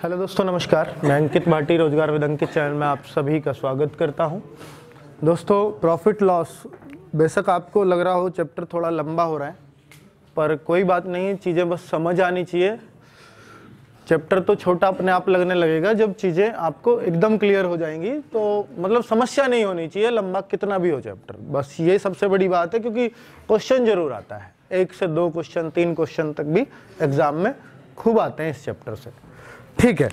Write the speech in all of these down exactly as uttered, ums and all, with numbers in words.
Hello दोस्तों, नमस्कार। मैं अंकित भाटी, रोजगार विद अंकित चैनल में आप सभी का स्वागत करता हूं। दोस्तों, प्रॉफिट लॉस, बेशक आपको लग रहा हो चैप्टर थोड़ा लंबा हो रहा है, पर कोई बात नहीं, चीज़ें बस समझ आनी चाहिए। चैप्टर तो छोटा अपने आप लगने लगेगा जब चीज़ें आपको एकदम क्लियर हो जाएंगी, तो मतलब समस्या नहीं होनी चाहिए लंबा कितना भी हो चैप्टर। बस ये सबसे बड़ी बात है, क्योंकि क्वेश्चन जरूर आता है, एक से दो क्वेश्चन, तीन क्वेश्चन तक भी एग्जाम में खूब आते हैं इस चैप्टर से। ठीक है,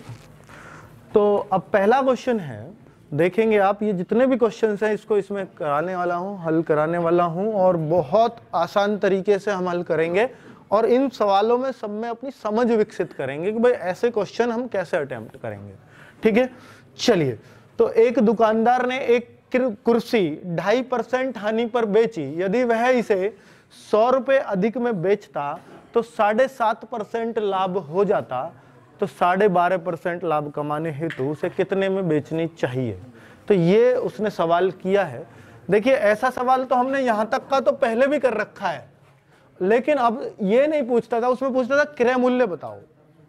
तो अब पहला क्वेश्चन है, देखेंगे आप, ये जितने भी क्वेश्चंस हैं इसको इसमें कराने वाला हूँ, हल कराने वाला हूँ, और बहुत आसान तरीके से हम हल करेंगे और इन सवालों में सब में अपनी समझ विकसित करेंगे कि भाई ऐसे क्वेश्चन हम कैसे अटेम्प्ट करेंगे। ठीक है, चलिए। तो एक दुकानदार ने एक कुर्सी ढाई परसेंट हानि पर बेची। यदि वह इसे सौ रुपये अधिक में बेचता तो साढ़े सात परसेंट लाभ हो जाता, तो साढ़े बारह परसेंट लाभ कमाने हेतु उसे कितने में बेचनी चाहिए। तो ये उसने सवाल किया है। देखिए, ऐसा सवाल तो हमने यहां तक का तो पहले भी कर रखा है, लेकिन अब ये नहीं पूछता था, उसमें पूछता था क्रय मूल्य बताओ।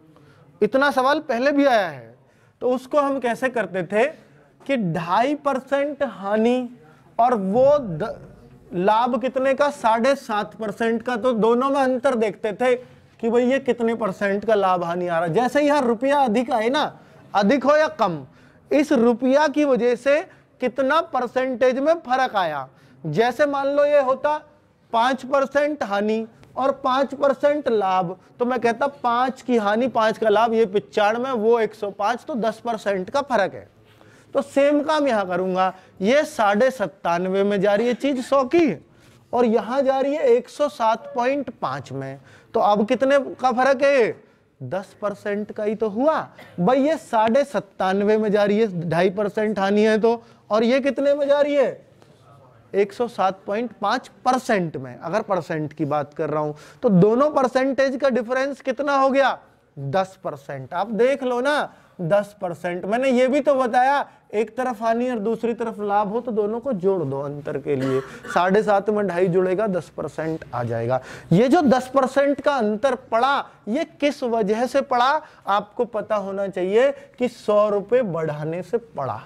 इतना सवाल पहले भी आया है। तो उसको हम कैसे करते थे कि ढाई परसेंट हानि और वो द, लाभ कितने का, साढ़े सात परसेंट का, तो दोनों में अंतर देखते थे कि भाई ये कितने परसेंट का लाभ हानि आ रहा है। जैसे यहाँ रुपया अधिक आए ना, अधिक हो या कम, इस रुपया की वजह से कितना परसेंटेज में फर्क आया। जैसे मान लो ये होता पांच परसेंट हानि और पांच परसेंट लाभ, तो मैं कहता पांच की हानि पांच का लाभ, ये पिचानवे, वो एक सौ पांच, तो दस परसेंट का फर्क है। तो सेम काम यहां करूंगा, ये साढ़े सत्तानवे में जा रही है चीज सौ की, और यहां जा रही है एक सौ सात पॉइंट पांच में, तो अब कितने का फर्क है, दस परसेंट का ही तो हुआ भाई। ये साढ़े सत्तानवे में जा रही है, ढाई परसेंट हानि है तो, और ये कितने में जा रही है, एक सौ सात पॉइंट पांच परसेंट में। अगर परसेंट की बात कर रहा हूं तो दोनों परसेंटेज का डिफरेंस कितना हो गया, दस परसेंट। आप देख लो ना, दस परसेंट। मैंने ये भी तो बताया, एक तरफ हानि और दूसरी तरफ लाभ हो तो दोनों को जोड़ दो अंतर के लिए, साढ़े सात में ढाई जुड़ेगा, दस परसेंट आ जाएगा। ये जो दस परसेंट का अंतर पड़ा, ये किस वजह से पड़ा, आपको पता होना चाहिए कि सौ रुपये बढ़ाने से पड़ा।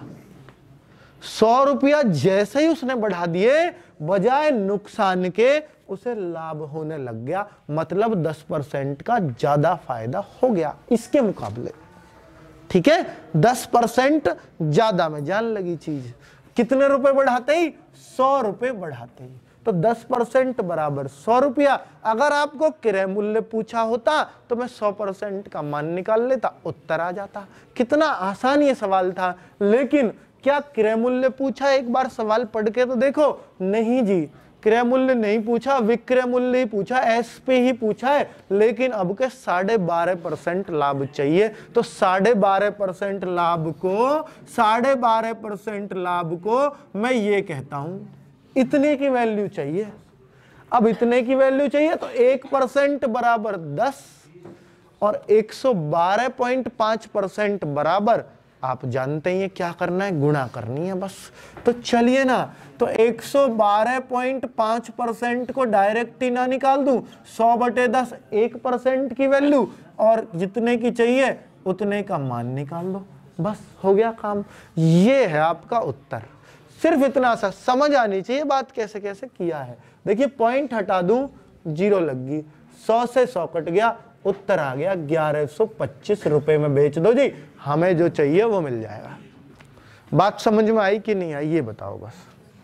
सौ रुपया जैसे ही उसने बढ़ा दिए, बजाय नुकसान के उसे लाभ होने लग गया, मतलब दस परसेंट का ज्यादा फायदा हो गया इसके मुकाबले। ठीक है, दस परसेंट ज्यादा में जान लगी चीज। कितने रुपए बढ़ाते ही, सौ रुपए बढ़ाते ही, तो दस परसेंट बराबर सौ रुपया। अगर आपको क्रय मूल्य पूछा होता तो मैं सौ परसेंट का मान निकाल लेता, उत्तर आ जाता। कितना आसान ये सवाल था। लेकिन क्या क्रय मूल्य पूछा, एक बार सवाल पढ़ के तो देखो। नहीं जी, क्रय मूल्य नहीं पूछा, विक्रय मूल्य ही पूछा, एसपी ही पूछा है। लेकिन अब के साढ़े बारह परसेंट लाभ चाहिए, तो साढ़े बारह परसेंट लाभ को साढ़े बारह परसेंट लाभ को मैं ये कहता हूं, इतने की वैल्यू चाहिए। अब इतने की वैल्यू चाहिए तो एक परसेंट बराबर दस और एक सौ बारह पॉइंट पांच परसेंट बराबर, आप जानते हैं क्या करना है, गुणा करनी है बस। तो चलिए ना, तो एक सौ बारह पॉइंट पांच परसेंट को डायरेक्ट ही ना निकाल दूं, सौ बटे दस, एक परसेंट की वैल्यू, और जितने की चाहिए उतने का मान निकाल दो, बस हो गया काम। ये है आपका उत्तर। सिर्फ इतना सा समझ आनी चाहिए बात कैसे कैसे किया है। देखिए, पॉइंट हटा दूं, जीरो लग गई, सौ से सौ कट गया, उत्तर आ गया ग्यारह सौ पच्चीस रुपए में बेच दो जी, हमें जो चाहिए वो मिल जाएगा। बात समझ में आई कि नहीं आई, ये बताओ बस।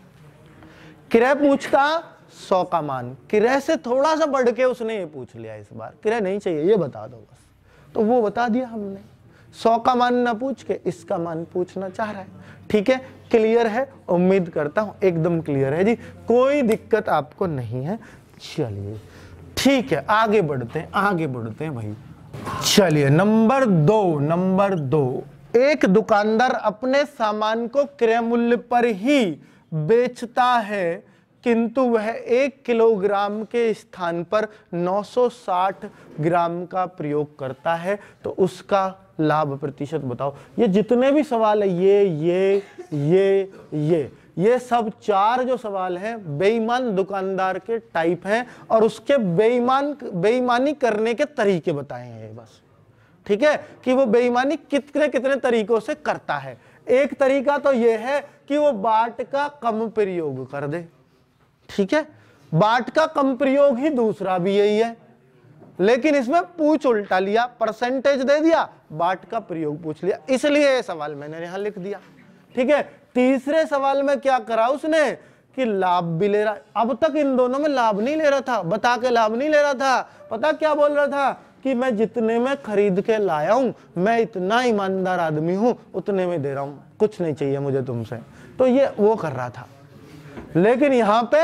क्रय पूछता सौ का मान, क्रय से थोड़ा सा बढ़ के उसने ये पूछ लिया, इस बार क्रय नहीं चाहिए, ये बता दो बस, तो वो बता दिया हमने। सौ का मान ना पूछ के इसका मान पूछना चाह रहा है। ठीक है, क्लियर है, उम्मीद करता हूं एकदम क्लियर है जी, कोई दिक्कत आपको नहीं है। चलिए ठीक है, आगे बढ़ते हैं, आगे बढ़ते हैं भाई। चलिए, नंबर दो, नंबर दो, एक दुकानदार अपने सामान को क्रय मूल्य पर ही बेचता है, किंतु वह एक किलोग्राम के स्थान पर नौ सौ साठ ग्राम का प्रयोग करता है, तो उसका लाभ प्रतिशत बताओ। ये जितने भी सवाल है, ये ये ये ये ये सब चार जो सवाल हैं बेईमान दुकानदार के टाइप हैं, और उसके बेईमान बेईमानी करने के तरीके बताए हैं बस। ठीक है, कि वो बेईमानी कितने कितने तरीकों से करता है। एक तरीका तो ये है कि वो बाट का कम प्रयोग कर दे, ठीक है, बाट का कम प्रयोग ही दूसरा भी यही है, लेकिन इसमें पूछ उल्टा लिया, परसेंटेज दे दिया, बाट का प्रयोग पूछ लिया, इसलिए ये सवाल मैंने यहां लिख दिया, ठीक है। तीसरे सवाल में क्या करा उसने कि लाभ भी ले रहा, अब तक इन दोनों में लाभ नहीं ले रहा था, बता के लाभ नहीं ले रहा था, पता क्या बोल रहा था कि मैं जितने में खरीद के लाया हूं, मैं इतना ईमानदार आदमी हूं, उतने में दे रहा हूं, कुछ नहीं चाहिए मुझे तुमसे, तो ये वो कर रहा था। लेकिन यहां पे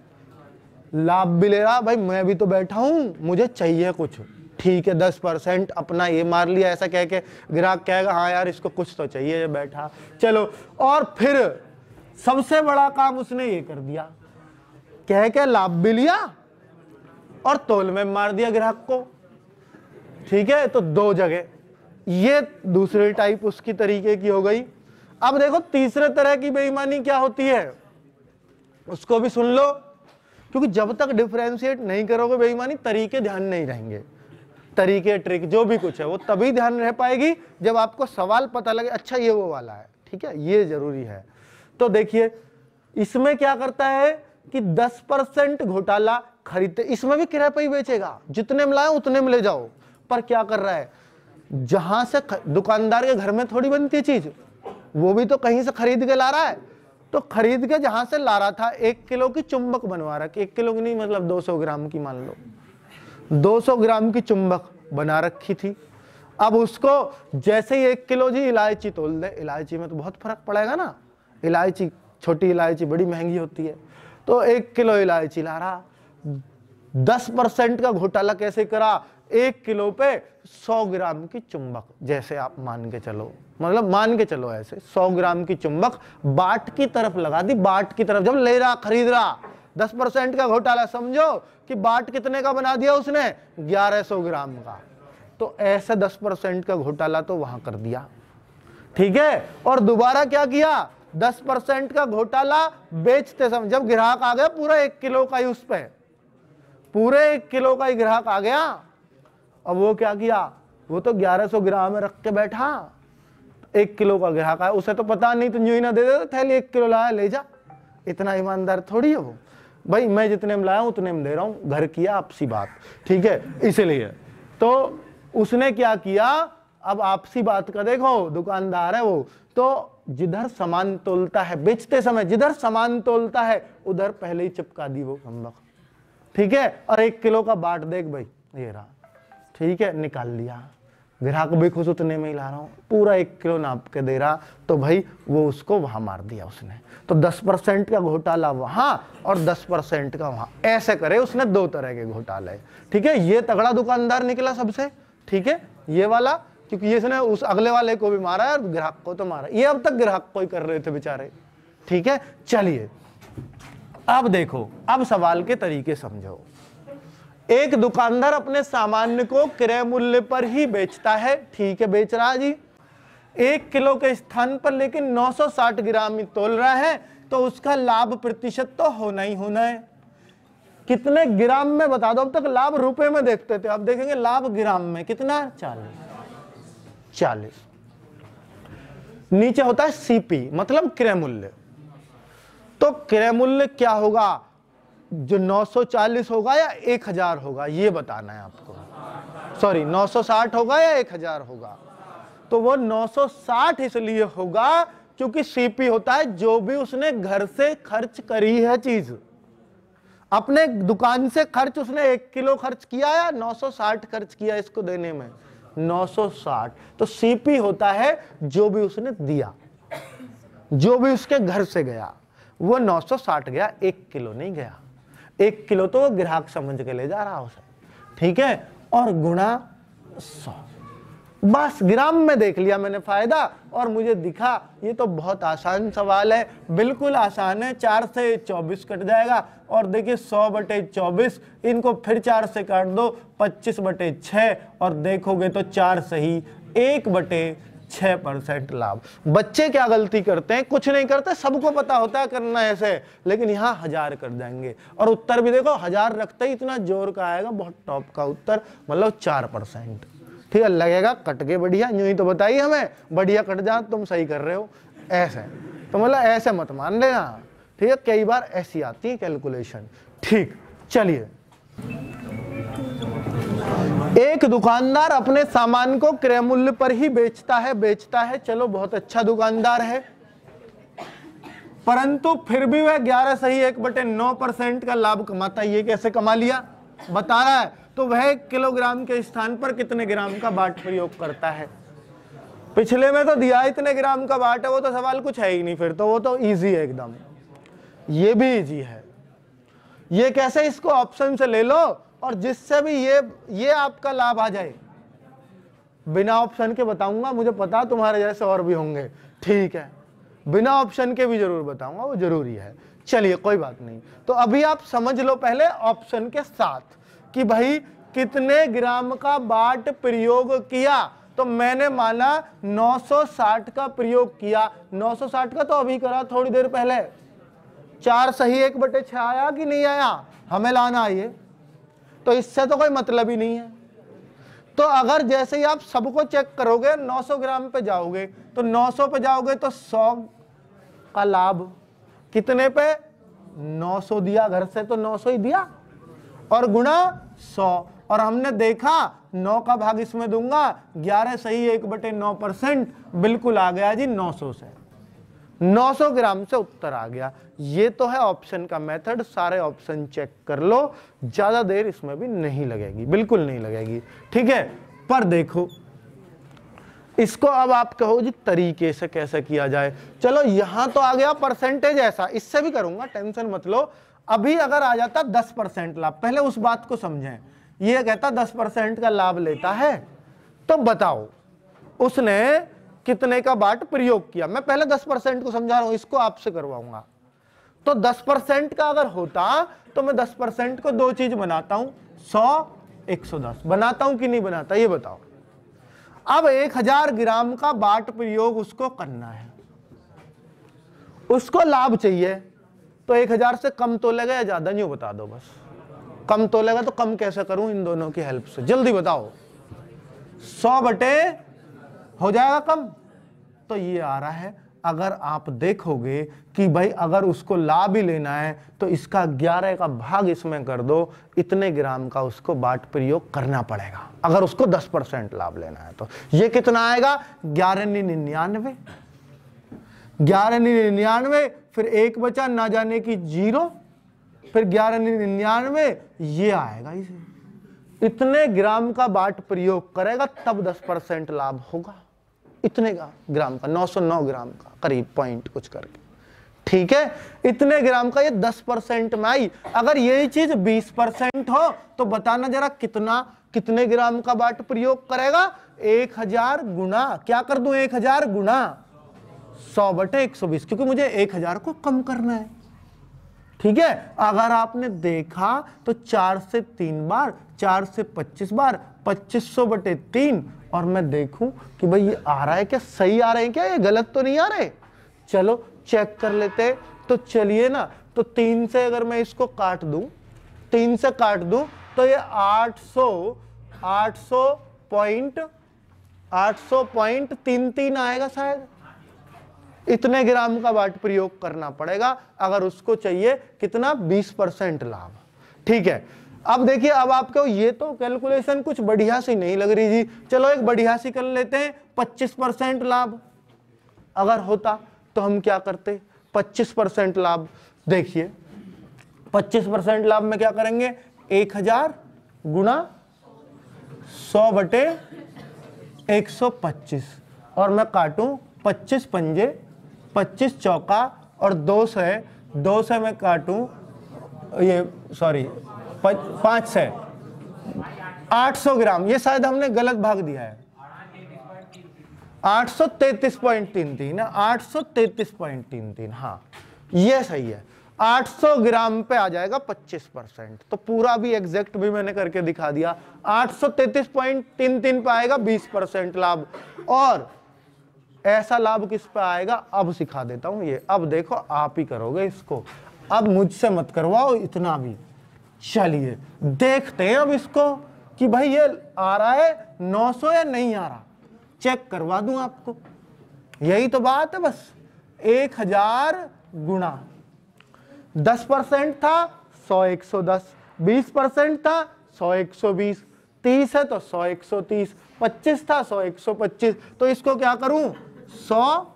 लाभ भी ले रहा, भाई मैं भी तो बैठा हूं, मुझे चाहिए कुछ, ठीक है, दस परसेंट अपना ये मार लिया, ऐसा कह के ग्राहक कहेगा हाँ यार इसको कुछ तो चाहिए, ये बैठा, चलो। और फिर सबसे बड़ा काम उसने ये कर दिया, कह के लाभ भी लिया और तोल में मार दिया ग्राहक को, ठीक है। तो दो जगह, ये दूसरी टाइप उसकी तरीके की हो गई। अब देखो तीसरे तरह की बेईमानी क्या होती है, उसको भी सुन लो, क्योंकि जब तक डिफरेंशिएट नहीं करोगे बेईमानी, तरीके ध्यान नहीं रहेंगे, तरीके ट्रिक जो भी कुछ है वो तभी ध्यान रह पाएगी जब आपको सवाल पता लगे, अच्छा ये वो वाला है, ठीक है, ये जरूरी है। तो देखिए इसमें क्या करता है कि दस परसेंट घोटाला खरीदते, इसमें भी किराए पर ही बेचेगा, जितने में लाए उतने में ले जाओ, पर क्या कर रहा है, जहां से दुकानदार के घर में थोड़ी बनती है चीज, वो भी तो कहीं से खरीद के ला रहा है, तो खरीद के जहां से ला रहा था, एक किलो की चुंबक बनवा रहा, एक किलो की नहीं मतलब दो सौ ग्राम की, मान लो दो सौ ग्राम की चुंबक बना रखी थी। अब उसको जैसे ही एक किलो जी इलायची तोल दे, इलायची में तो बहुत फर्क पड़ेगा ना, इलायची छोटी इलायची बड़ी महंगी होती है, तो एक किलो इलायची ला रहा, दस परसेंट का घोटाला कैसे करा, एक किलो पे सौ ग्राम की चुंबक, जैसे आप मान के चलो, मतलब मान के चलो ऐसे सौ ग्राम की चुंबक बाट की तरफ लगा दी, बाट की तरफ जब ले रहा खरीद रहा, दस परसेंट का घोटाला, समझो कि बाट कितने का बना दिया उसने, ग्यारह सौ ग्राम का, तो ऐसे दस परसेंट का घोटाला तो वहां कर दिया, ठीक है। और दोबारा क्या किया, दस परसेंट का घोटाला बेचते समय, जब ग्राहक आ गया पूरा एक किलो का ही, उस पे पूरे एक किलो का ही ग्राहक आ गया, अब वो क्या किया, वो तो ग्यारह सौ ग्राम में रख के बैठा, एक किलो का ग्राहक आया, उसे तो पता नहीं, तो यूं ही ना दे दे थैली, एक किलो लाया ले जा, इतना ईमानदार थोड़ी है वो, भाई मैं जितने में लाया हूं उतने में दे रहा हूं, घर की आपसी बात, ठीक है। इसलिए तो उसने क्या किया, अब आपसी बात का देखो, दुकानदार है वो, तो जिधर सामान तोलता है बेचते समय, जिधर सामान तोलता है उधर पहले ही चिपका दी वो चुंबक, ठीक है। और एक किलो का बाट देख भाई, ये रहा, ठीक है, निकाल लिया, ग्राहक भी खुश, उतने में ही ला रहा हूं, पूरा एक किलो नाप के दे रहा, तो भाई वो उसको वहां मार दिया उसने, तो दस परसेंट का घोटाला वहां और दस परसेंट का वहां, ऐसे करे उसने, दो तरह के घोटाले, ठीक है। ये तगड़ा दुकानदार निकला सबसे, ठीक है, ये वाला, क्योंकि इसने उस अगले वाले को भी मारा और ग्राहक को तो मारा, ये अब तक ग्राहक को ही कर रहे थे बेचारे, ठीक है। चलिए अब देखो, अब सवाल के तरीके समझो। एक दुकानदार अपने सामान्य को क्रय मूल्य पर ही बेचता है, ठीक है, बेच रहा जी, एक किलो के स्थान पर लेकिन नौ सौ साठ ग्राम ही तोल रहा है, तो उसका लाभ प्रतिशत तो होना ही होना है। कितने ग्राम में बता दो, अब तक लाभ रुपए में देखते थे, अब देखेंगे लाभ ग्राम में कितना, चालीस, चालीस। नीचे होता है सीपी, मतलब क्रय मूल्य, तो क्रय मूल्य क्या होगा, जो नौ सौ चालीस होगा या एक हजार होगा, ये बताना है आपको, सॉरी नौ सौ साठ होगा या एक हजार होगा, तो वो नौ सौ साठ इसलिए होगा क्योंकि सीपी होता है जो भी उसने घर से खर्च करी है चीज, अपने दुकान से खर्च उसने एक किलो खर्च किया या नौ सौ साठ खर्च किया इसको देने में, नौ सौ साठ, तो सीपी होता है जो भी उसने दिया, जो भी उसके घर से गया, वो नौ सौ साठ गया, एक किलो नहीं गया, एक किलो तो वो ग्राहक समझ के ले जा रहा उसे, ठीक है, और गुणा सौ, बस ग्राम में देख लिया मैंने फायदा, और मुझे दिखा ये तो बहुत आसान सवाल है, बिल्कुल आसान है, चार से चौबीस कट जाएगा, और देखिए सौ बटे चौबीस, इनको फिर चार से काट दो, पच्चीस बटे छः, और देखोगे तो चार सही, एक बटे छह परसेंट लाभ। बच्चे क्या गलती करते हैं, कुछ नहीं करते, सबको पता होता है करना ऐसे, लेकिन यहाँ हजार कर जाएंगे, और उत्तर भी देखो हजार रखते ही इतना जोर का आएगा, बहुत टॉप का उत्तर, मतलब चार परसेंट, ठीक है, लगेगा कट के बढ़िया, यूं ही तो बताइए हमें बढ़िया कट जा, तुम सही कर रहे हो ऐसे, तो मतलब ऐसे मत मान लेना, ठीक है, कई बार ऐसी आती है कैलकुलेशन। ठीक, चलिए, एक दुकानदार अपने सामान को क्रय मूल्य पर ही बेचता है बेचता है चलो बहुत अच्छा दुकानदार है, परंतु फिर भी वह ग्यारह सही एक बटे नौ परसेंट का लाभ कमाता है। ये कैसे कमा लिया बता रहा है, तो वह एक किलोग्राम के स्थान पर कितने ग्राम का बाट प्रयोग करता है। पिछले में तो दिया इतने ग्राम का बाट है, वो तो सवाल कुछ है ही नहीं, फिर तो वो तो इजी है एकदम, ये भी इजी है। ये कैसे, इसको ऑप्शन से ले लो और जिससे भी ये ये आपका लाभ आ जाए, बिना ऑप्शन के बताऊंगा, मुझे पता तुम्हारे जैसे और भी होंगे, ठीक है, बिना ऑप्शन के भी जरूर बताऊंगा, वो जरूरी है। चलिए कोई बात नहीं, तो अभी आप समझ लो पहले ऑप्शन के साथ कि भाई कितने ग्राम का बाट प्रयोग किया, तो मैंने माना नौ सौ साठ का प्रयोग किया, नौ सौ साठ का तो अभी करा थोड़ी देर पहले, चार सही एक बटे छह आया कि नहीं आया, हमें लाना आइए, तो इससे तो कोई मतलब ही नहीं है। तो अगर जैसे ही आप सबको चेक करोगे नौ सौ ग्राम पे जाओगे, तो नौ सौ पे जाओगे तो सौ का लाभ, कितने पे, नौ सौ दिया घर से तो नौ सौ ही दिया, और गुणा सौ, और हमने देखा नौ का भाग इसमें दूंगा, ग्यारह सही एक बटे नौ परसेंट बिल्कुल आ गया जी नौ सौ से, नौ सौ ग्राम से उत्तर आ गया। ये तो है ऑप्शन का मेथड, सारे ऑप्शन चेक कर लो, ज्यादा देर इसमें भी नहीं लगेगी, बिल्कुल नहीं लगेगी, ठीक है। पर देखो इसको अब आप कहो जी तरीके से कैसे किया जाए, चलो यहां तो आ गया परसेंटेज ऐसा, इससे भी करूंगा, टेंशन मत लो। अभी अगर आ जाता दस परसेंट लाभ, पहले उस बात को समझें, ये कहता दस परसेंट का लाभ लेता है, तो बताओ उसने कितने का बाट प्रयोग किया। मैं पहले दस परसेंट को समझा रहा हूं, इसको आपसे करवाऊंगा। तो दस परसेंट का अगर होता तो मैं दस परसेंट को दो चीज बनाता हूं, सौ एक सौ दस बनाता हूं कि नहीं बनाता, ये बताओ। अब एक हजार ग्राम का बाट प्रयोग उसको करना है, उसको लाभ चाहिए, तो एक हजार से कम तो लेगा या ज्यादा, नहीं बता दो बस, कम तो लेगा, तो कम कैसे करूं इन दोनों की हेल्प से, जल्दी बताओ। सौ बटे हो जाएगा कम, तो ये आ रहा है। अगर आप देखोगे कि भाई अगर उसको लाभ ही लेना है तो इसका ग्यारह का भाग इसमें कर दो, इतने ग्राम का उसको बाट प्रयोग करना पड़ेगा अगर उसको दस परसेंट लाभ लेना है। तो ये कितना आएगा, ग्यारह निन्यानवे, ग्यारह निन्यानवे, फिर एक बचा ना जाने की जीरो, फिर ग्यारह निन्यानवे, ये आएगा इसे, इतने ग्राम का बाट प्रयोग करेगा तब दस परसेंट लाभ होगा, इतने का ग्राम का, नौ सौ नौ ग्राम का करीब पॉइंट कुछ करके, ठीक है, इतने ग्राम का, ये दस परसेंट में आई। अगर यही चीज बीस परसेंट हो तो बताना जरा कितना, कितने ग्राम का बाट प्रयोग करेगा, एक हजार गुना, क्या कर दूं, एक हजार गुना सौ बटे एक सौ बीस, क्योंकि मुझे एक हजार को कम करना है, ठीक है। अगर आपने देखा तो चार से तीन बार, चार से पच्चीस बार, पच्चीस सौ बटे तीन, और मैं देखूं कि भाई ये आ रहा है क्या, सही आ रहे हैं क्या, ये गलत तो नहीं आ रहे, चलो चेक कर लेते। तो चलिए ना, तो तीन से अगर मैं इसको काट दूं, तीन से काट दूं तो ये आठ सौ, आठ सौ पॉइंट, आठ सौ पॉइंट तीन तीन आएगा शायद, इतने ग्राम का बाट प्रयोग करना पड़ेगा अगर उसको चाहिए कितना, बीस परसेंट लाभ, ठीक है। अब देखिए, अब आपको ये तो कैलकुलेशन कुछ बढ़िया सी नहीं लग रही जी, चलो एक बढ़िया सी कर लेते हैं, पच्चीस परसेंट लाभ अगर होता तो हम क्या करते, पच्चीस परसेंट लाभ, देखिए पच्चीस परसेंट लाभ में क्या करेंगे, एक हजार गुना सौ बटे एक सौ पच्चीस, और मैं काटूं पच्चीस पंजे, पच्चीस चौका, और दो से, दो से मैं काटूं, ये सॉरी पांच से, आठ सौ ग्राम, ये शायद हमने गलत भाग दिया है, आठ सौ तैतीस पॉइंट तीन तीन, आठ सौ तैतीस पॉइंट तीन तीन, हाँ ये सही है, आठ सौ ग्राम पे आ जाएगा पच्चीस परसेंट, तो पूरा भी एग्जैक्ट भी मैंने करके दिखा दिया, आठ सौ तैतीस पॉइंट तीन तीन पे आएगा बीस परसेंट लाभ। और ऐसा लाभ किस पे आएगा, अब सिखा देता हूं ये, अब देखो आप ही करोगे इसको, अब मुझसे मत करवाओ इतना भी, चलिए देखते हैं अब इसको, कि भाई ये आ रहा है नौ सौ या नहीं आ रहा, चेक करवा दूं आपको। यही तो बात है बस। एक हजार गुणा दस परसेंट था सौ एक सौ दस, बीस परसेंट था सौ एक सौ बीस, तीस है तो सौ एक सौ तीस, पच्चीस था सौ एक सौ पच्चीस। तो इसको क्या करूं, सौ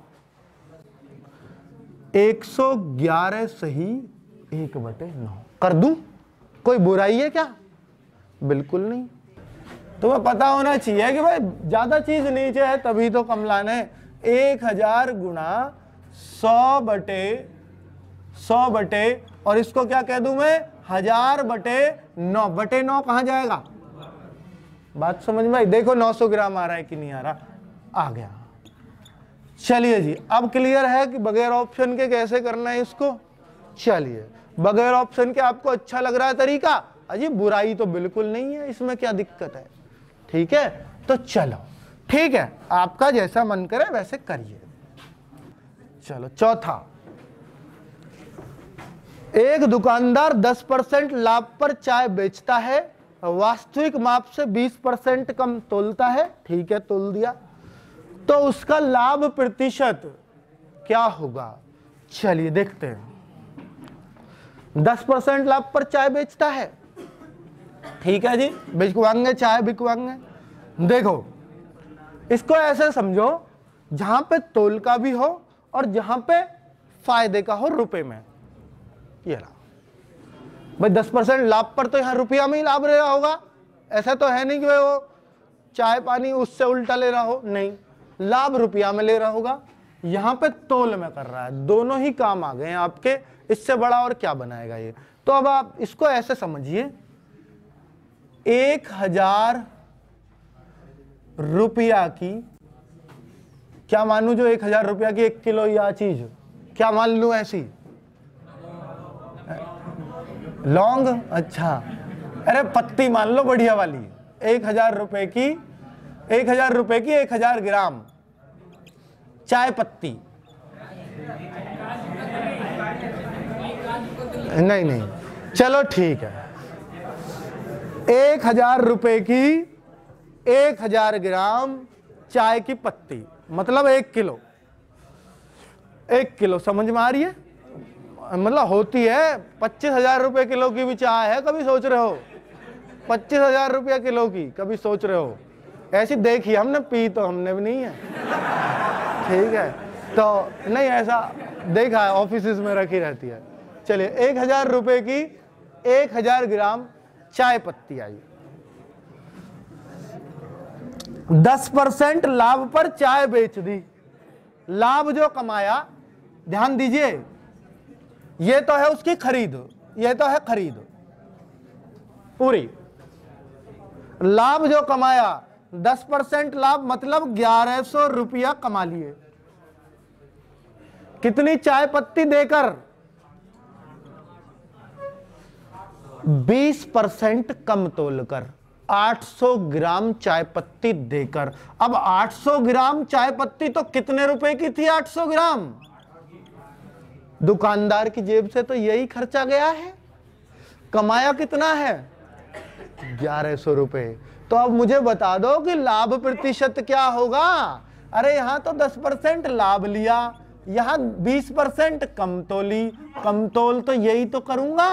एक सौ ग्यारह सही एक बटे नौ कर दूं। कोई बुराई है क्या? बिल्कुल नहीं। तुम्हें पता होना चाहिए कि भाई ज्यादा चीज नीचे है तभी तो कम लाना है। एक हजार गुणा सौ बटे सौ बटे और इसको क्या कह दूं मैं, हजार बटे नौ। बटे नौ कहां जाएगा, बात समझ में आई? देखो नौ सौ ग्राम आ रहा है कि नहीं आ रहा, आ गया। चलिए जी, अब क्लियर है कि बगैर ऑप्शन के कैसे करना है इसको। चलिए, बगैर ऑप्शन के आपको अच्छा लग रहा है तरीका? अजी बुराई तो बिल्कुल नहीं है, इसमें क्या दिक्कत है? ठीक है, तो चलो ठीक है, आपका जैसा मन करे वैसे करिए। चलो चौथा, एक दुकानदार दस परसेंट लाभ पर चाय बेचता है, वास्तविक माप से बीस परसेंट कम तोलता है। ठीक है, तोल दिया, तो उसका लाभ प्रतिशत क्या होगा? चलिए देखते हैं। दस परसेंट लाभ पर चाय बेचता है, ठीक है जी, बिकवाएंगे चाय बिकवाएंगे। देखो इसको ऐसे समझो, जहां पे तोल का भी हो और जहां पे फायदे का हो रुपए में। ये रहा भाई, दस परसेंट लाभ पर तो यहां रुपया में ही लाभ ले रहा होगा। ऐसा तो है नहीं कि भाई वो चाय पानी उससे उल्टा ले रहा हो, नहीं, लाभ रुपया में ले रहा होगा। यहां पे तोल में कर रहा है, दोनों ही काम आ गए हैं आपके। इससे बड़ा और क्या बनाएगा ये? तो अब आप इसको ऐसे समझिए, एक हजार रुपया की, क्या मानू जो एक हजार रुपया की एक किलो या चीज, क्या मान लू ऐसी? लौंग, अच्छा, अरे पत्ती मान लो बढ़िया वाली। एक हजार रुपए की एक हजार रुपए की एक हजार ग्राम चाय पत्ती, नहीं नहीं, चलो ठीक है, एक हजार रुपए की एक हजार ग्राम चाय की पत्ती, मतलब एक किलो। एक किलो समझ में आ रही है? मतलब होती है पच्चीस हजार रुपए किलो की भी चाय है, कभी सोच रहे हो? पच्चीस हजार रुपया किलो की कभी सोच रहे हो? ऐसी देखी हमने, पी तो हमने भी नहीं है, ठीक है, तो नहीं ऐसा देखा है, ऑफिस में रखी रहती है। चलिए, एक हजार रुपए की एक हजार ग्राम चाय पत्ती आई, दस परसेंट लाभ पर चाय बेच दी। लाभ जो कमाया, ध्यान दीजिए, ये तो है उसकी खरीद, ये तो है खरीद पूरी। लाभ जो कमाया दस परसेंट लाभ, मतलब ग्यारह सौ रुपया कमा लिए। कितनी चाय पत्ती देकर? बीस परसेंट कम तोलकर, आठ सौ ग्राम चाय पत्ती देकर। अब आठ सौ ग्राम चाय पत्ती तो कितने रुपए की थी? आठ सौ ग्राम। दुकानदार की जेब से तो यही खर्चा गया है। कमाया कितना है? ग्यारह सौ रुपए। तो अब मुझे बता दो कि लाभ प्रतिशत क्या होगा? अरे यहां तो दस परसेंट लाभ लिया, यहां बीस परसेंट कम तोली। कम तोल तो यही तो करूंगा,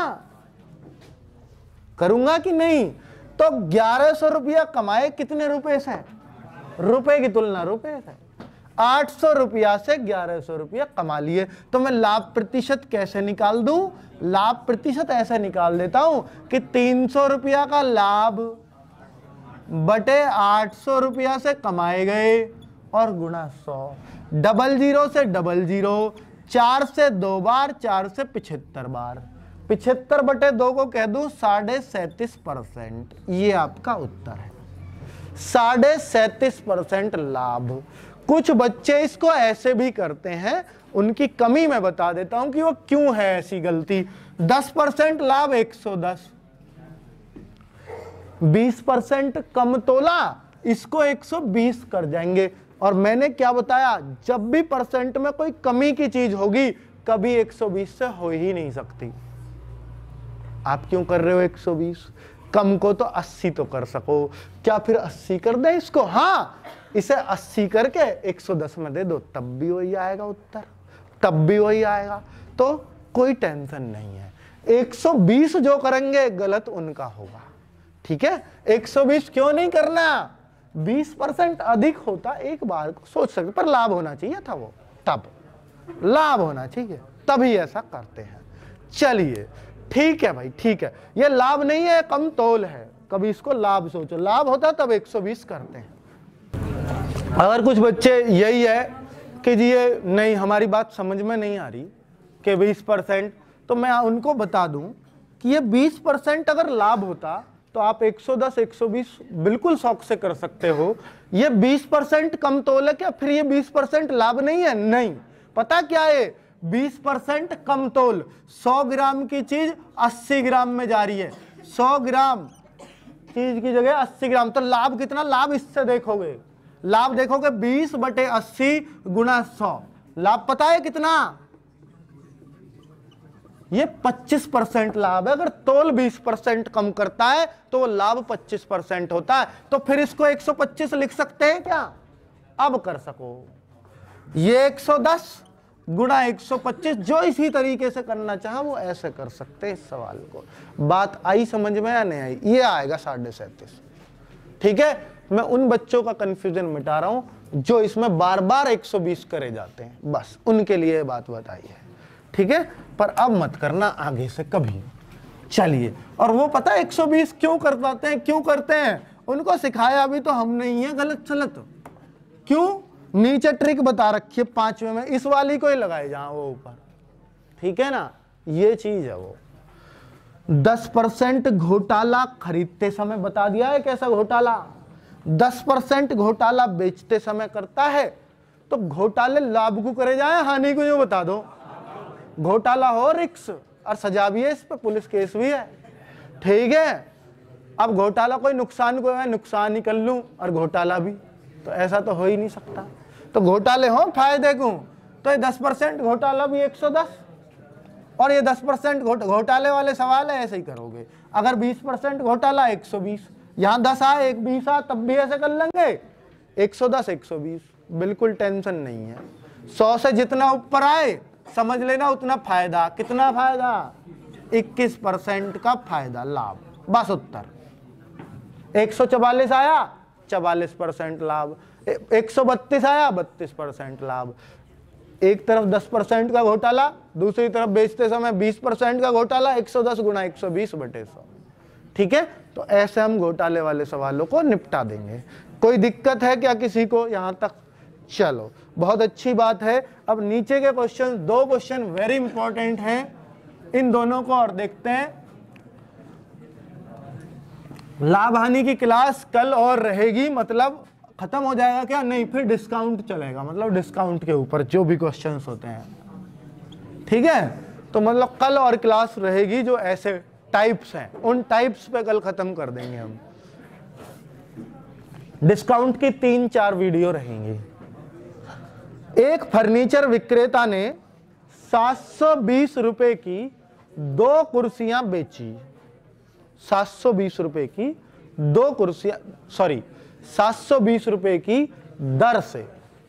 करूंगा कि नहीं? तो ग्यारह सौ रुपया कमाए कितने रुपए से? रुपए की तुलना रुपए से, आठ सौ रुपया से ग्यारह सौ रुपया कमा लिए। तो मैं लाभ प्रतिशत कैसे निकाल दूं? लाभ प्रतिशत ऐसे निकाल देता हूं कि तीन सौ रुपया का लाभ बटे आठ सौ रुपया से कमाए गए और गुणा सौ, डबल जीरो से डबल जीरो, चार से दो बार, चार से पिछहत्तर बार, पिछहत्तर बटे दो को कह दूं साढ़े सैतीस परसेंट। ये आपका उत्तर है, साढ़े सैतीस परसेंट लाभ। कुछ बच्चे इसको ऐसे भी करते हैं, उनकी कमी मैं बता देता हूं कि वो क्यों है ऐसी गलती। दस परसेंट लाभ एक सौ दस, बीस परसेंट कम तोला, इसको एक सौ बीस कर जाएंगे। और मैंने क्या बताया, जब भी परसेंट में कोई कमी की चीज होगी कभी एक सौ बीस से हो ही नहीं सकती। आप क्यों कर रहे हो एक सौ बीस? कम को तो अस्सी तो कर सको, क्या फिर अस्सी कर दें इसको? हाँ, इसे अस्सी करके एक सौ दस में दे दो, तब भी वही आएगा उत्तर, तब भी वही आएगा, तो कोई टेंशन नहीं है। एक सौ बीस जो करेंगे गलत उनका होगा, ठीक है। एक सौ बीस क्यों नहीं करना? बीस परसेंट अधिक होता, एक बार को सोच सकते, पर लाभ होना चाहिए था, वो तब लाभ होना चाहिए, तभी ऐसा करते हैं। चलिए ठीक है भाई, ठीक है, ये लाभ नहीं है, कम तोल है, कभी इसको लाभ सोचो, लाभ होता तब एक सौ बीस करते हैं। अगर कुछ बच्चे यही है कि जी ये नहीं, हमारी बात समझ में नहीं आ रही कि बीस परसेंट, तो मैं उनको बता दूं कि ये बीस परसेंट अगर लाभ होता तो आप एक सौ दस एक सौ बीस बिल्कुल शौक से कर सकते हो। ये बीस परसेंट कम तोल है क्या? फिर ये बीस परसेंट लाभ नहीं है? नहीं, पता क्या है, बीस परसेंट कम तोल, सौ ग्राम की चीज अस्सी ग्राम में जा रही है, सौ ग्राम चीज की जगह अस्सी ग्राम, तो लाभ कितना? लाभ इससे देखोगे, लाभ देखोगे बीस बटे अस्सी गुना सौ, लाभ पता है कितना? ये पच्चीस परसेंट लाभ है। अगर तोल बीस परसेंट कम करता है तो वो लाभ पच्चीस परसेंट होता है, तो फिर इसको एक सौ पच्चीस लिख सकते हैं क्या? अब कर सको, ये एक सौ दस गुणा एक सौ पच्चीस, जो इसी तरीके से करना चाहे वो ऐसे कर सकते हैं इस सवाल को। बात आई समझ में या नहीं आई? ये आएगा साढ़े सैंतीस, ठीक है। मैं उन बच्चों का कंफ्यूजन मिटा रहा हूं जो इसमें बार बार एक सौ बीस करे जाते हैं, बस उनके लिए बात बताई है, ठीक है। पर अब मत करना आगे से कभी। चलिए, और वो पता है एक सौ बीस क्यों कर पाते हैं, क्यों करते हैं? उनको सिखाया अभी तो हम नहीं है गलत सलत, क्यों? नीचे ट्रिक बता रखी है पांचवे में, इस वाली को ही लगाए जहां वो ऊपर, ठीक है ना, ये चीज है वो। दस परसेंट घोटाला खरीदते समय बता दिया है कैसा घोटाला, दस परसेंट घोटाला बेचते समय करता है, तो घोटाले लाभ को करे जाए हानि को जो बता दो। घोटाला हो रिक्स और सजा भी है, इस पे पुलिस केस भी है, ठीक है। अब घोटाला कोई नुकसान को है, नुकसान ही कर लूं और घोटाला भी, तो ऐसा तो हो ही नहीं सकता। तो घोटाले हो फायदे को, तो ये दस परसेंट घोटाला भी एक सौ दस, और ये दस परसेंट घोटाले वाले सवाल है, ऐसे ही करोगे। अगर बीस परसेंट घोटाला एक सौ बीस, यहाँ दस आए एक बीस आ, तब भी ऐसे कर लेंगे, एक सौ दस एक सौ बीस, बिल्कुल टेंशन नहीं है। सौ से जितना ऊपर आए समझ लेना उतना फायदा, कितना फायदा? इक्कीस परसेंट का फायदा लाभ, बस उत्तर। एक सौ चवालीस आया, चवालीस परसेंट लाभ, एक सौ बत्तीस आया, बत्तीस परसेंट लाभ। एक तरफ दस परसेंट का घोटाला, दूसरी तरफ बेचते समय बीस परसेंट का घोटाला, एक सौ दस गुना एक सौ बीस बटे सौ, ठीक है। तो ऐसे हम घोटाले वाले सवालों को निपटा देंगे। कोई दिक्कत है क्या किसी को यहां तक? चलो, बहुत अच्छी बात है। अब नीचे के क्वेश्चन, दो क्वेश्चन वेरी इंपॉर्टेंट हैं, इन दोनों को और देखते हैं। लाभ हानि की क्लास कल और रहेगी, मतलब खत्म हो जाएगा क्या? नहीं, फिर डिस्काउंट चलेगा, मतलब डिस्काउंट के ऊपर जो भी क्वेश्चंस होते हैं, ठीक है। तो मतलब कल और क्लास रहेगी, जो ऐसे टाइप्स हैं उन टाइप्स पे कल खत्म कर देंगे हम। डिस्काउंट की तीन चार वीडियो रहेंगी। एक फर्नीचर विक्रेता ने सात सौ बीस रुपए की दो कुर्सियां बेची, सात सौ बीस रुपए की दो कुर्सियां, सॉरी सात सौ बीस रुपए की दर से,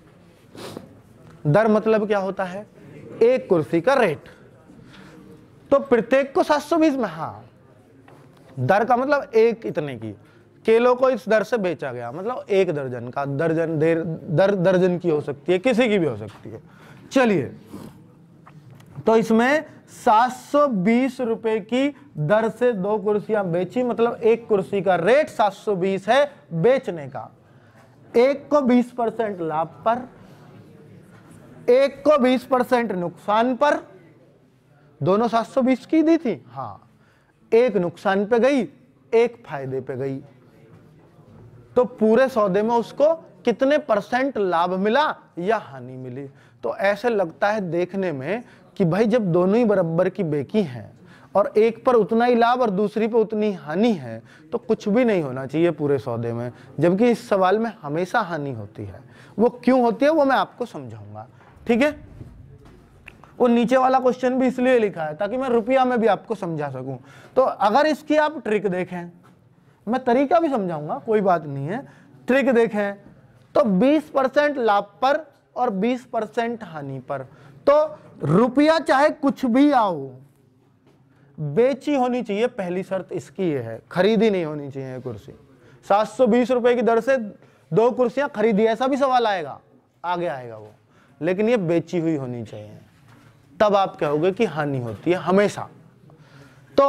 दर मतलब क्या होता है? एक कुर्सी का रेट, तो प्रत्येक को सात सौ बीस में, हाँ, दर का मतलब एक इतने की केलों को इस दर से बेचा गया, मतलब एक दर्जन का, दर्जन देर दर दर्जन की हो सकती है, किसी की भी हो सकती है। चलिए, तो इसमें सात सौ बीस रुपए की दर से दो कुर्सियां बेची, मतलब एक कुर्सी का रेट सात सौ बीस है बेचने का। एक को बीस परसेंट लाभ पर, एक को बीस परसेंट नुकसान पर, दोनों सात सौ बीस की दी थी, हाँ, एक नुकसान पे गई, एक फायदे पे गई, तो पूरे सौदे में उसको कितने परसेंट लाभ मिला या हानि मिली? तो ऐसे लगता है देखने में कि भाई जब दोनों ही बराबर की बेकी हैं और एक पर उतना ही लाभ और दूसरी पर उतनी हानि है, तो कुछ भी नहीं होना चाहिए पूरे सौदे में, जबकि इस सवाल में हमेशा हानि होती है। वो क्यों होती है वो मैं आपको समझाऊंगा, ठीक है। वो नीचे वाला क्वेश्चन भी इसलिए लिखा है ताकि मैं रुपया में भी आपको समझा सकूं। तो अगर इसकी आप ट्रिक देखें, मैं तरीका भी समझाऊंगा, कोई बात नहीं है। ट्रिक देखें तो बीस परसेंट लाभ पर और बीस परसेंट हानि पर, तो रुपया चाहे कुछ भी आओ बेची होनी चाहिए, पहली शर्त इसकी ये है, खरीदी नहीं होनी चाहिए कुर्सी। सात सौ बीस रुपए की दर से दो कुर्सियां खरीदी, ऐसा भी सवाल आएगा, आगे आएगा वो, लेकिन ये बेची हुई होनी चाहिए, तब आप कहोगे कि हानि होती है हमेशा। तो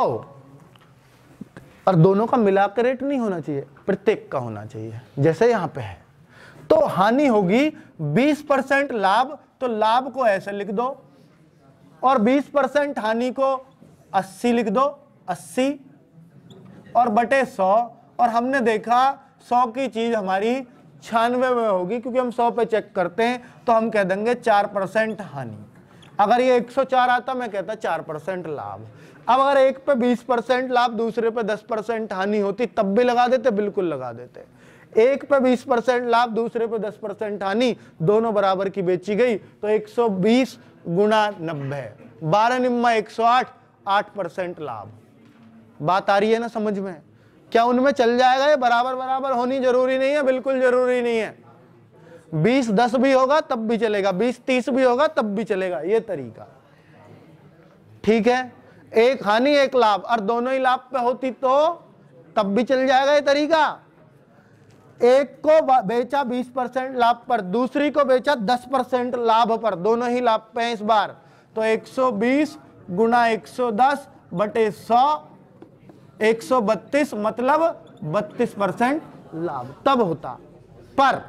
और दोनों का मिलाकर रेट नहीं होना चाहिए, प्रत्येक का होना चाहिए, जैसे यहां पे है। तो हानि होगी बीस परसेंट लाभ, तो लाभ को ऐसे लिख दो, और बीस परसेंट हानि को अस्सी लिख दो, अस्सी और बटे सौ, और हमने देखा सौ की चीज हमारी छियानवे में होगी, क्योंकि हम सौ पे चेक करते हैं, तो हम कह देंगे चार परसेंट हानि। अगर ये एक सौ चार आता मैं कहता चार परसेंट लाभ। अब अगर एक पे बीस परसेंट लाभ, दूसरे पे दस परसेंट हानि होती, तब भी लगा देते, बिल्कुल लगा देते। एक पे बीस परसेंट लाभ, दूसरे पे दस परसेंट हानि, दोनों बराबर की बेची गई, तो एक सौ बीस गुना नब्बे, बारह निम्मा एक सौ आठ, आठ परसेंट लाभ। बात आ रही है ना समझ में? क्या उनमें चल जाएगा? ये बराबर बराबर होनी जरूरी नहीं है, बिल्कुल जरूरी नहीं है। बीस दस भी होगा तब भी चलेगा, बीस तीस भी होगा तब भी चलेगा, ये तरीका ठीक है। एक हानि एक लाभ, और दोनों ही लाभ पे होती तो तब भी चल जाएगा ये तरीका। एक को बेचा बीस परसेंट लाभ पर, दूसरी को बेचा दस परसेंट लाभ पर, दोनों ही लाभ पे हैं इस बार, तो एक सौ बीस गुना एक सौ दस बटे सौ, एक सौ बत्तीस, मतलब बत्तीस परसेंट लाभ, तब होता। पर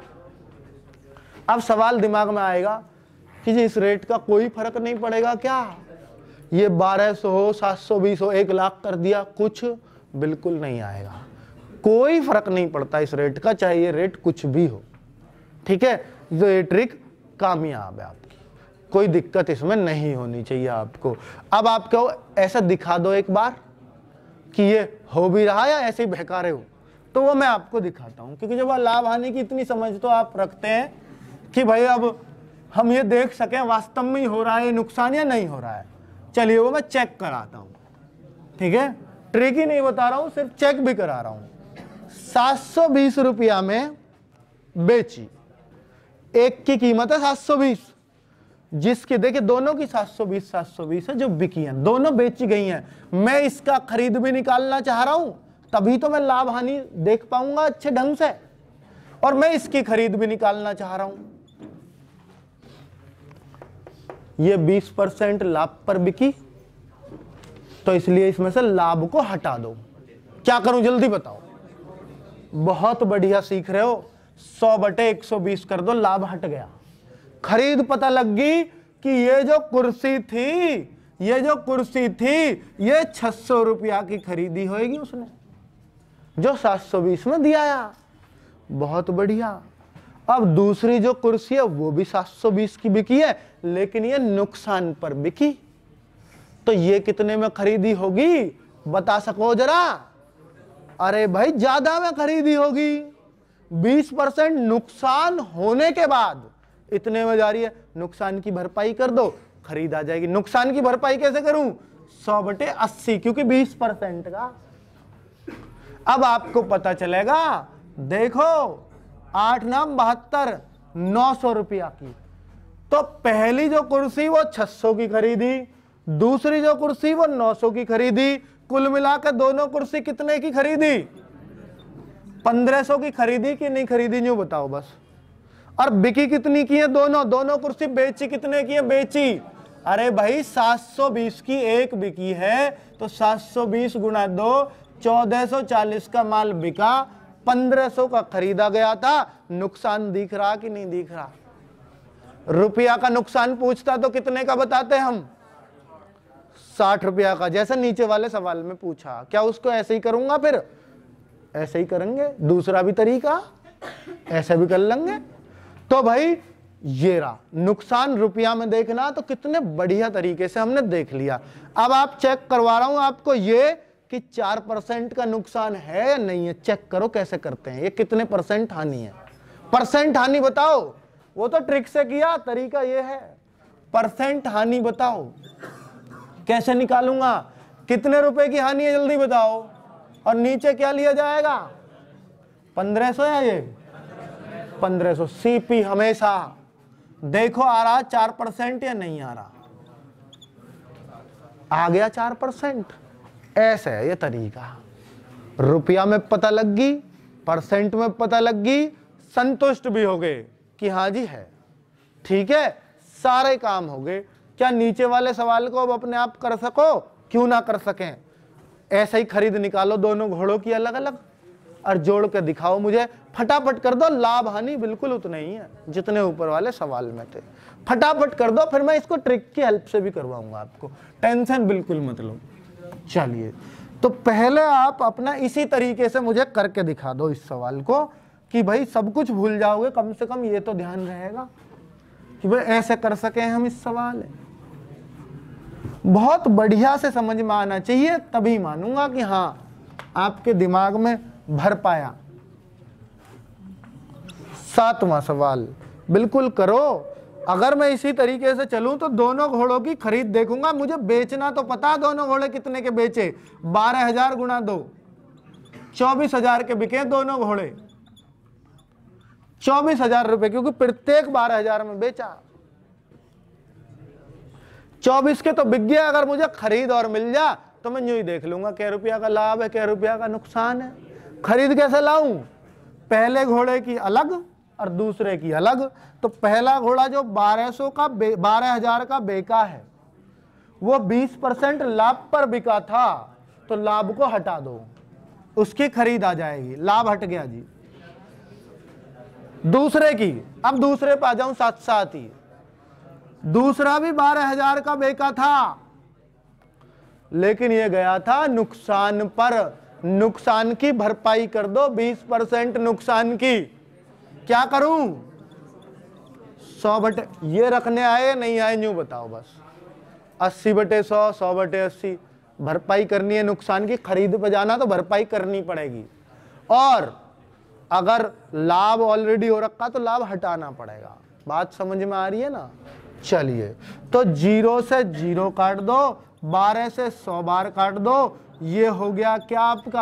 अब सवाल दिमाग में आएगा कि जी इस रेट का कोई फर्क नहीं पड़ेगा क्या? ये बारह सौ हो, सात सौ बीस हो, एक लाख कर दिया, कुछ बिल्कुल नहीं आएगा, कोई फर्क नहीं पड़ता इस रेट का, चाहे ये रेट कुछ भी हो, ठीक है। तो ये ट्रिक कामयाब है आपकी, कोई दिक्कत इसमें नहीं होनी चाहिए आपको। अब आप कहो ऐसा दिखा दो एक बार कि ये हो भी रहा या ऐसे ही बहका रहे हो, तो वो मैं आपको दिखाता हूं, क्योंकि जब लाभ हानि की इतनी समझ तो आप रखते हैं कि भाई अब हम ये देख सकें वास्तव में हो रहा है नुकसान या नहीं हो रहा है। चलिए वो मैं चेक कराता हूं, ठीक है, ट्रिक ही नहीं बता रहा हूं, सिर्फ चेक भी करा रहा हूं। सात सौ बीस रुपया में बेची, एक की कीमत है सात सौ बीस, जिसकी देखिए दोनों की सात सौ बीस सात सौ बीस है, जो बिकी हैं दोनों बेची गई हैं। मैं इसका खरीद भी निकालना चाह रहा हूं, तभी तो मैं लाभ हानि देख पाऊंगा अच्छे ढंग से, और मैं इसकी खरीद भी निकालना चाह रहा हूं। ये बीस परसेंट लाभ पर बिकी, तो इसलिए इसमें से लाभ को हटा दो। क्या करूं जल्दी बताओ? बहुत बढ़िया सीख रहे हो, सौ बटे एक सौ बीस कर दो, लाभ हट गया। खरीद पता लग गई कि ये जो कुर्सी थी, ये जो कुर्सी थी ये छह सौ रुपया की खरीदी होगी उसने, जो सात सौ बीस में दिया। बहुत बढ़िया। अब दूसरी जो कुर्सी है वो भी सात सौ बीस की बिकी है, लेकिन ये नुकसान पर बिकी, तो ये कितने में खरीदी होगी बता सको जरा? अरे भाई ज्यादा में खरीदी होगी, बीस परसेंट नुकसान होने के बाद इतने में जा रही है, नुकसान की भरपाई कर दो, खरीद आ जाएगी। नुकसान की भरपाई कैसे करूं? सौ बटे अस्सी, क्योंकि बीस परसेंट का। अब आपको पता चलेगा, देखो आठ नाम बहत्तर, नौ सौ रुपया की, तो पहली जो कुर्सी वो छह सौ की खरीदी, दूसरी जो कुर्सी वो नौ सौ की खरीदी, कुल मिलाकर दोनों कुर्सी कितने की खरीदी? पंद्रह सौ की खरीदी कि नहीं खरीदी, न्यू बताओ बस। और बिकी कितनी की है? दोनों दोनों कुर्सी बेची कितने की है? बेची, अरे भाई सात सौ बीस की एक बिकी है, तो सात सौ बीस गुना दो, चौदह सौ चालीस का माल बिका, पंद्रह सौ का खरीदा गया था। नुकसान दिख रहा कि नहीं दिख रहा? रुपया का नुकसान पूछता तो कितने का बताते हम? साठ रुपया का, जैसे नीचे वाले सवाल में पूछा। क्या उसको ऐसे ही करूंगा? फिर ऐसे ही करेंगे। दूसरा भी तरीका ऐसे भी कर लेंगे। तो भाई ये रहा नुकसान रुपया में देखना, तो कितने बढ़िया तरीके से हमने देख लिया। अब आप चेक करवा रहा हूं आपको ये कि चार परसेंट का नुकसान है या नहीं है। चेक करो कैसे करते हैं, ये कितने परसेंट हानि है। परसेंट हानि बताओ, वो तो ट्रिक से किया, तरीका ये है। परसेंट हानि बताओ, कैसे निकालूंगा? कितने रुपए की हानि है जल्दी बताओ? और नीचे क्या लिया जाएगा, पंद्रह सौ है ये पंद्रह सौ। सीपी हमेशा देखो आ रहा चार परसेंट या नहीं आ रहा, आ गया चार परसेंट। ऐसे है ये तरीका, रुपया में पता लग गई, परसेंट में पता लग गई, संतुष्ट भी हो गए कि हाँ जी है, ठीक है, सारे काम हो गए। क्या नीचे वाले सवाल को अब अपने आप कर सको, क्यों ना कर सकें। ऐसे ही खरीद निकालो दोनों घोड़ों की अलग अलग और जोड़ के दिखाओ मुझे, फटाफट कर दो। लाभ हानि बिल्कुल उतना ही है जितने ऊपर वाले सवाल में थे, फटाफट कर दो, फिर मैं इसको ट्रिक की हेल्प से भी करवाऊंगा आपको, टेंशन बिल्कुल मत लो। चलिए, तो पहले आप अपना इसी तरीके से मुझे करके दिखा दो इस सवाल को, कि भाई सब कुछ भूल जाओगे, कम से कम ये तो ध्यान रहेगा कि भाई ऐसे कर सके हम इस सवाल। बहुत बढ़िया से समझ में आना चाहिए, तभी मानूंगा कि हाँ आपके दिमाग में भर पाया। सातवां सवाल बिल्कुल करो। अगर मैं इसी तरीके से चलूं तो दोनों घोड़ों की खरीद देखूंगा, मुझे बेचना तो पता दोनों घोड़े कितने के बेचे, बारह हजार गुना दो, चौबीस हजार के बिके दोनों घोड़े, चौबीस हजार रुपए, क्योंकि प्रत्येक बारह हजार में बेचा। चौबीस के तो बिक गया, अगर मुझे खरीद और मिल जा तो मैं यूं ही देख लूंगा क्या रुपया का लाभ है, क्या रुपया का नुकसान है। खरीद कैसे लाऊं, पहले घोड़े की अलग और दूसरे की अलग। तो पहला घोड़ा जो बारह सौ का बारह हजार का बेका है, वो बीस परसेंट लाभ पर बिका था, तो लाभ को हटा दो, उसकी खरीद आ जाएगी, लाभ हट गया जी। दूसरे की, अब दूसरे पे आ जाऊं साथ साथ ही, दूसरा भी बारह हजार का बेका था, लेकिन ये गया था नुकसान पर। नुकसान की भरपाई कर दो, बीस परसेंट नुकसान की। क्या करूं, सौ बटे, ये रखने आए नहीं आए यूं बताओ बस, अस्सी बटे सौ, सौ बटे अस्सी, भरपाई करनी है नुकसान की। खरीद पे जाना तो भरपाई करनी पड़ेगी, और अगर लाभ ऑलरेडी हो रखा तो लाभ हटाना पड़ेगा। बात समझ में आ रही है ना। चलिए, तो जीरो से जीरो काट दो, बारह से सौ बार काट दो, ये हो गया क्या आपका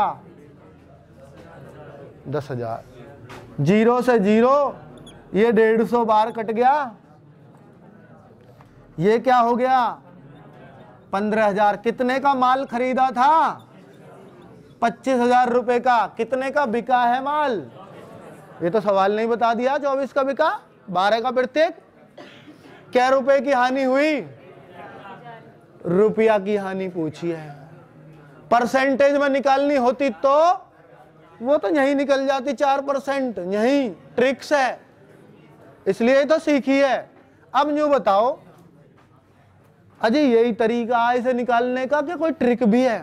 दस हजार। जीरो से जीरो, ये डेढ़ सौ बार कट गया, ये क्या हो गया पंद्रह हजार। कितने का माल खरीदा था, पच्चीस हजार रुपए का। कितने का बिका है माल, ये तो सवाल नहीं बता दिया। चौबीस का बिका, बारह का प्रत्येक। क्या रुपए की हानि हुई, रुपया की हानि पूछी है। परसेंटेज में निकालनी होती तो वो तो यही निकल जाती, चार परसेंट। यही ट्रिक्स है, इसलिए तो सीखी है। अब यूं बताओ, अजय यही तरीका है इसे निकालने का, क्या कोई ट्रिक भी है?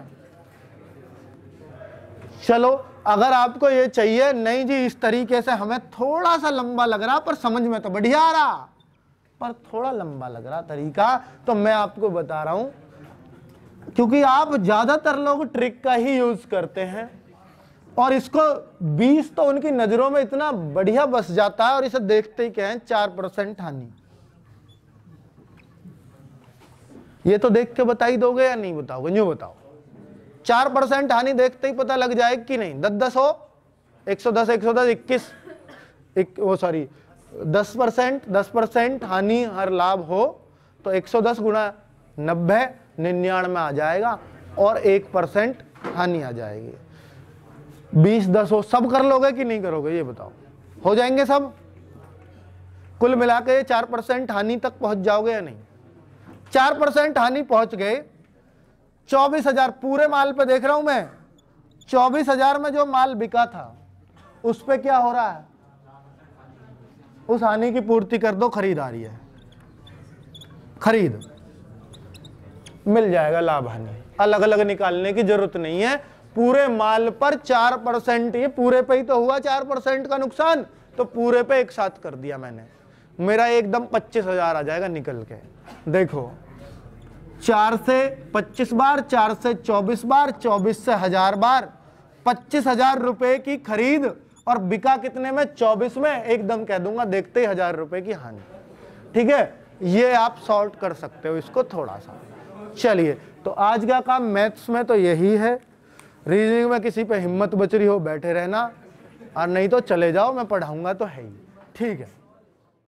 चलो, अगर आपको ये चाहिए, नहीं जी इस तरीके से हमें थोड़ा सा लंबा लग रहा, पर समझ में तो बढ़िया आ रहा, पर थोड़ा लंबा लग रहा तरीका, तो मैं आपको बता रहा हूं, क्योंकि आप ज्यादातर लोग ट्रिक का ही यूज करते हैं, और इसको बीस तो उनकी नजरों में इतना बढ़िया बस जाता है, और इसे देखते ही कहें चार परसेंट हानि। ये तो देख के बता ही दोगे या नहीं बताओगे, यूं बताओ। चार परसेंट हानि देखते ही पता लग जाए कि नहीं। दस दस हो, एक सौ दस, एक सौ दस, इक्कीस, एक वो सॉरी दस परसेंट, दस परसेंट हानि हर लाभ हो तो एक सौ दस गुणा नब्बे निन्यानवे आ जाएगा, और एक परसेंट हानि आ जाएगी। बीस दस हो, सब कर लोगे कि नहीं करोगे, ये बताओ। हो जाएंगे सब, कुल मिला के चार परसेंट हानि तक पहुंच जाओगे या नहीं? चार परसेंट हानि पहुंच गए। चौबीस हजार पूरे माल पे देख रहा हूं मैं, चौबीस हजार में जो माल बिका था उस पे क्या हो रहा है, उस हानि की पूर्ति कर दो, खरीद आ रही है, खरीद मिल जाएगा। लाभ हानि अलग अलग निकालने की जरूरत नहीं है, पूरे माल पर चार परसेंट, ये पूरे पे ही तो हुआ चार परसेंट का नुकसान, तो पूरे पे एक साथ कर दिया मैंने, मेरा एकदम पच्चीस हजार आ जाएगा निकल के। देखो, चार से पच्चीस बार, चार से चौबीस बार, चौबीस से हजार बार, पच्चीस हजार रुपए की खरीद, और बिका कितने में, चौबीस में। एकदम कह दूंगा देखते ही हजार रुपए की हानि। ठीक है, ये आप सॉर्ट कर सकते हो इसको थोड़ा सा। चलिए, तो आज का काम मैथ्स में तो यही है। रीजनिंग में किसी पे हिम्मत बच रही हो बैठे रहना, और नहीं तो चले जाओ, मैं पढ़ाऊंगा तो है ही। ठीक है।